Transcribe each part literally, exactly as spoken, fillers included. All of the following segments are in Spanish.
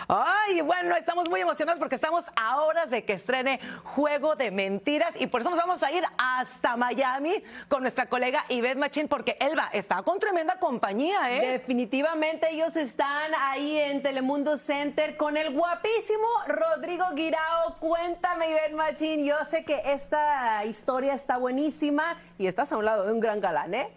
Ay, bueno, estamos muy emocionados porque estamos a horas de que estrene Juego de Mentiras y por eso nos vamos a ir hasta Miami con nuestra colega Ivette Machín porque Elba está con tremenda compañía, ¿eh? Definitivamente ellos están ahí en Telemundo Center con el guapísimo Rodrigo Guirao. Cuéntame, Ivette Machín, yo sé que esta historia está buenísima y estás a un lado de un gran galán, ¿eh?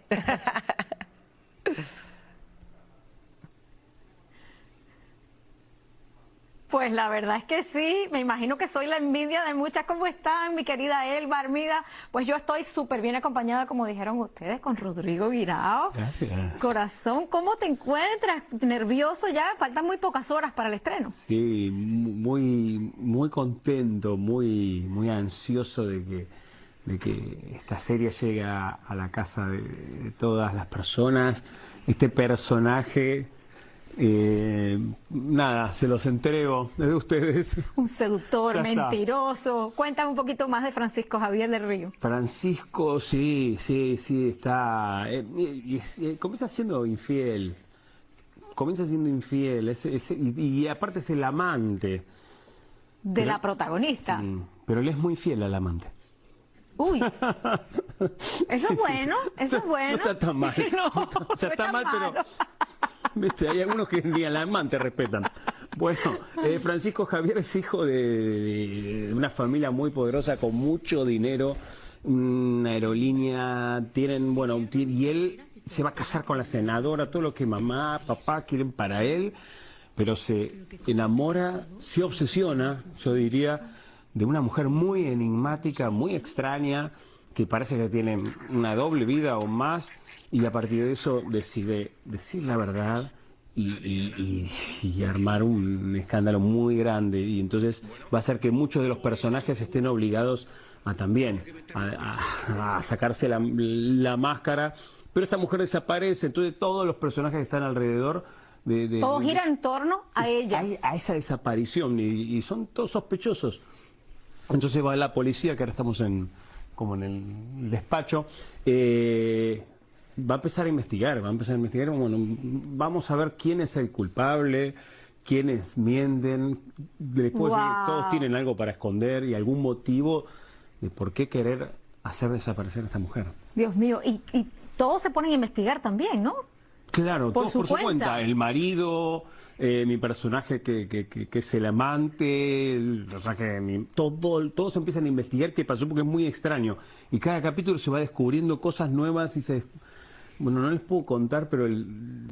Pues la verdad es que sí, me imagino que soy la envidia de muchas. ¿Cómo están, mi querida Elba, Armida? Pues yo estoy súper bien acompañada, como dijeron ustedes, con Rodrigo Guirao. Gracias. Corazón, ¿cómo te encuentras? ¿Nervioso ya? Faltan muy pocas horas para el estreno. Sí, muy, muy contento, muy, muy ansioso de que, de que esta serie llegue a, a la casa de, de todas las personas. Este personaje... Eh, nada, se los entrego de ustedes. Un seductor, Ya mentiroso. Cuéntame un poquito más de Francisco Javier del Río. Francisco, sí, sí, sí, está... Eh, y, y- y comienza siendo infiel. Comienza siendo infiel. Es- es- y, y aparte es el amante. De Pero- la protagonista. Sí, pero él es muy fiel al amante. Uy, eso es bueno, eso es bueno. No está tan mal. No, o sea, no está mal, malo. pero... ¿Viste? Hay algunos que ni al amante respetan. Bueno, eh, Francisco Javier es hijo de, de- de una familia muy poderosa con mucho dinero, una aerolínea, tienen, bueno, ti- y él se va a casar con la senadora, todo lo que mamá, papá quieren para él, pero se enamora, se obsesiona, yo diría, de una mujer muy enigmática, muy extraña, que parece que tiene una doble vida o más, y a partir de eso decide decir la verdad y, y- y- y armar un escándalo muy grande. Y entonces va a hacer que muchos de los personajes estén obligados a también a, a- a sacarse la, la máscara. Pero esta mujer desaparece, entonces todos los personajes que están alrededor... De, de- Todo de- gira en torno a ella. a, a esa desaparición y, y son todos sospechosos. Entonces va la policía, que ahora estamos en como en el despacho, eh, va a empezar a investigar, va a empezar a investigar, bueno, vamos a ver quién es el culpable, quiénes mienten, después Wow. eh, todos tienen algo para esconder y algún motivo de por qué querer hacer desaparecer a esta mujer. Dios mío, y, y todos se ponen a investigar también, ¿no? Claro, Por todos su por su cuenta. cuenta. El marido, eh, mi personaje que, que, que, que es el amante, el personaje de mi, todo, todos empiezan a investigar qué pasó porque es muy extraño. Y cada capítulo se va descubriendo cosas nuevas y se... Bueno, no les puedo contar, pero el,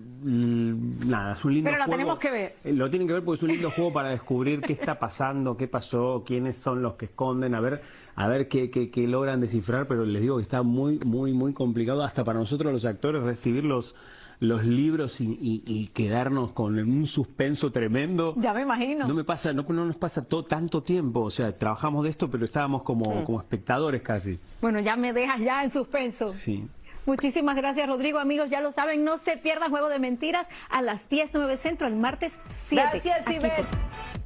el- nada, es un lindo Pero la juego. tenemos que ver. Eh, Lo tienen que ver porque es un lindo juego para descubrir qué está pasando, qué pasó, quiénes son los que esconden, a ver, a ver qué, qué, qué logran descifrar, pero les digo que está muy, muy, muy complicado hasta para nosotros los actores recibir los, los libros y, y- y quedarnos con un suspenso tremendo. Ya me imagino. No me pasa, no, no nos pasa todo tanto tiempo, o sea, trabajamos de esto, pero estábamos como, como espectadores casi. Bueno, ya me dejas ya en suspenso. Sí. Muchísimas gracias, Rodrigo. Amigos, ya lo saben, no se pierdan Juego de Mentiras a las diez nueve Centro el martes siete. Gracias, aquí Ivette. por-